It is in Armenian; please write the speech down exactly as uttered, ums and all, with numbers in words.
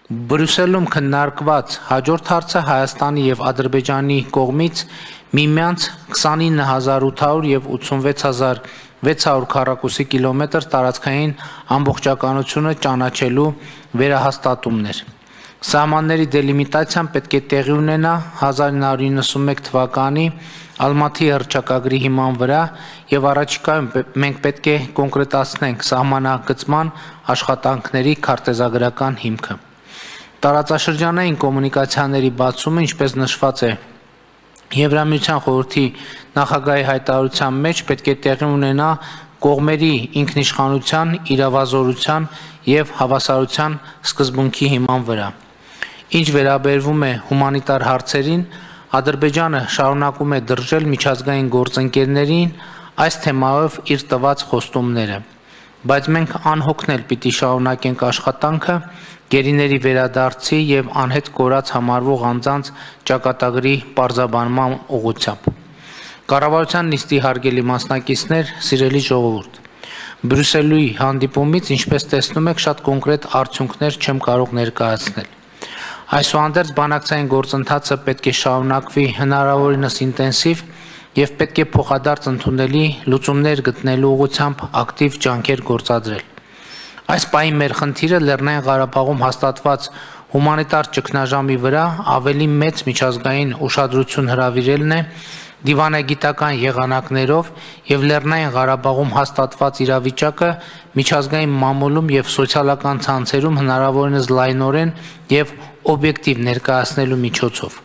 Բրյուսելում քննարկված հաջորդ հարցը Հայաստանի և Ադրբեջանի կողմից միմյանց քսանինը հազար ութ հարյուր և ութսունվեց հազար վեց հարյուր քառակուսի կիլոմետր տարածքային ամբողջականությունը ճանաչելու վերահաստատումն էր։ Սահմանների դելիմիտացիան պետք է տեղի ունենա հազար ինը հարյուր իննսունմեկ թվականի Ալմաթի հռչակագրի հիման վրա և առաջիկայում մենք պետք է կոնկրետացնենք սահմանագծման աշխատանքների քարտեզագրական հիմքը։ Տարածաշրջանային կոմունիկացիաների բացումը, ինչպես նշված է Եվրամիության խորհրդի նախագահի հայտարարության մեջ, պետք է տեղի ունենա կողմերի ինքնիշխանության, իրավազորության և հավասարության սկզբունքի հիման վրա։ Ինչ վերաբերվում է հումանիտար հարցերին, Ադրբեջանը շարունակում է դրժել միջազգային գործընկերներին այս թեմայով իր տված խոստումները, բայց մենք անհոգնել պիտի շարունակենք աշխատանքը գերիների վերադարձի և անհետ կորած համարվող անձանց ճակատագրի պարզաբանման ուղղությամբ։ Կառավարության նիստի հարգելի մասնակիցներ, սիրելի ժողովուրդ, Բրյուսելի հանդիպումից, ինչպես տեսնում եք, շատ կոնկրետ արդյունքներ չեմ կարող ներկայացնել։ Այսուհանդերձ բանակցային գործընթացը պետք է շարունակվի հնարավորինս ինտենսիվ և պետք է փոխադարձ ընդունելի լուծումներ գտնելու ուղղությամբ ակտիվ ջանքեր գործադրել։ Այս պահի մեր խնդիրը Լեռնային Ղարաբաղում հաստատված հումանիտար ճգնաժամի վրա ավելի մեծ միջազգային ուշադրություն հրավիրելն է դիվանագիտական եղանակներով և Լեռնային Ղարաբաղում հաստատված իրավիճակը միջազգային մամուլում և սոցիալական ցանցերում հնարավորինս լայնորեն և օբյեկտիվ ներկայացնելու միջոցով։